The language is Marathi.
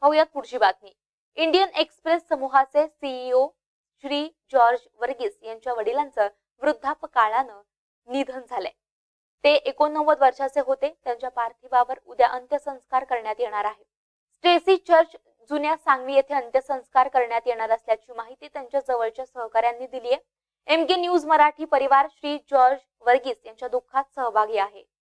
पाहूयात पुढची बातमी। इंडियन एक्सप्रेस समूहाचे सीईओ श्री जॉर्ज वर्गीस यांच्या वडिलांचं वृद्धापकाळानं निधन झालंय। ते 89 वर्षाचे होते। त्यांच्या पार्थिवावर उद्या अंत्यसंस्कार करण्यात येणार आहे। स्टेसी चर्च जुन्या सांगवी येथे अंत्यसंस्कार करण्यात येणार असल्याची माहिती त्यांच्या जवळच्या सहकाऱ्यांनी दिली आहे। एमके न्यूज मराठी परिवार श्री जॉर्ज वर्गीस यांच्या दुःखात सहभागी आहे।